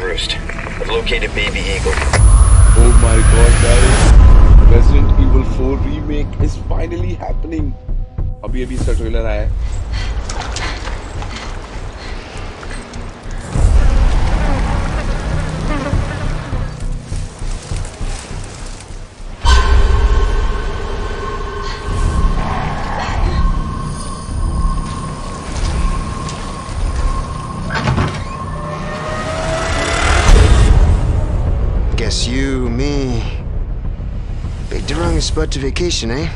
roost. I've located Baby Eagle. Oh my god, guys! Resident Evil 4 remake is finally happening. अभी अभी इसका trailer आया है. Guess you, me, picked the wrong spot to vacation, eh?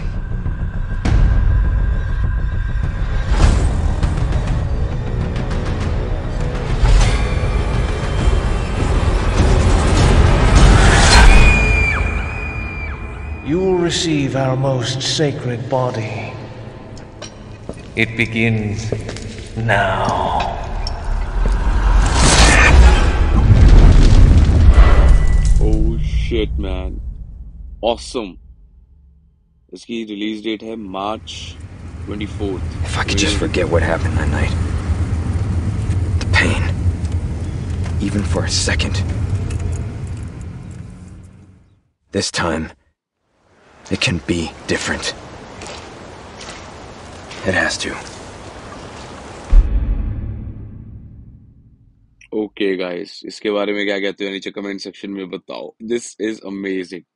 You will receive our most sacred body. It begins now. Oh shit, man! Awesome. इसकी release date है March 24th. If I could just forget what happened that night. The pain. Even for a second. This time, it can be different. It has to. Okay, guys, इसके बारे में क्या कहते हो नीचे comment section में बताओ. This is amazing.